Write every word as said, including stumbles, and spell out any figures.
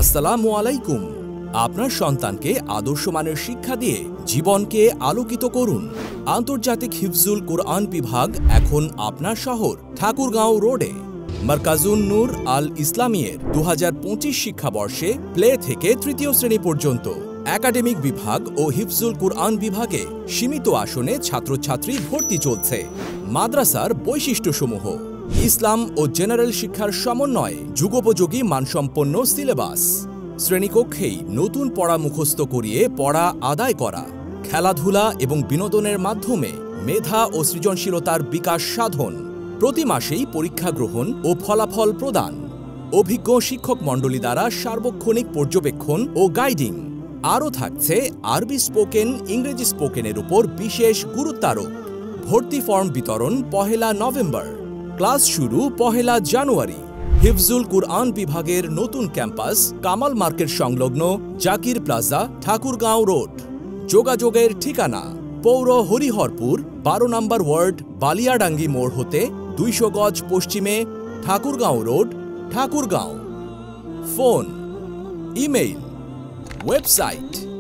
আসসালামু আলাইকুম। আপনার সন্তানকে আদর্শ মানের শিক্ষা দিয়ে জীবনকে আলোকিত করুন। আন্তর্জাতিক হিফজুল কুরআন বিভাগ এখন আপনার শহর ঠাকুরগাঁও রোডে। মারকাজুন নূর আল ইসলামিয়ের দু হাজার পঁচিশ শিক্ষাবর্ষে প্লে থেকে তৃতীয় শ্রেণী পর্যন্ত একাডেমিক বিভাগ ও হিফজুল কুরআন বিভাগে সীমিত আসনে ছাত্রছাত্রী ভর্তি চলছে। মাদ্রাসার বৈশিষ্ট্যসমূহ: ইসলাম ও জেনারেল শিক্ষার সমন্বয়ে যুগোপযোগী মানসম্পন্ন সিলেবাস, শ্রেণীকক্ষেই নতুন পড়া মুখস্থ করিয়ে পড়া আদায় করা, খেলাধুলা এবং বিনোদনের মাধ্যমে মেধা ও সৃজনশীলতার বিকাশ সাধন, প্রতি মাসেই পরীক্ষা গ্রহণ ও ফলাফল প্রদান, অভিজ্ঞ শিক্ষক মণ্ডলী দ্বারা সার্বক্ষণিক পর্যবেক্ষণ ও গাইডিং। আরও থাকছে আরবি স্পোকেন, ইংরেজি স্পোকেনের উপর বিশেষ গুরুত্বারোপ। ভর্তি ফর্ম বিতরণ পহেলা নভেম্বর, ক্লাস শুরু পহেলা জানুয়ারি। হিফজুল কুরআন বিভাগের নতুন ক্যাম্পাস কামাল মার্কেট সংলগ্ন জাকির প্লাজা, ঠাকুরগাঁও রোড। যোগাযোগের ঠিকানা: পৌর হরিহরপুর বারো নম্বর ওয়ার্ড, বালিয়াডাঙ্গি মোড় হতে দুইশো গজ পশ্চিমে, Thakurgaon road, Thakurgaon. Phone, email, website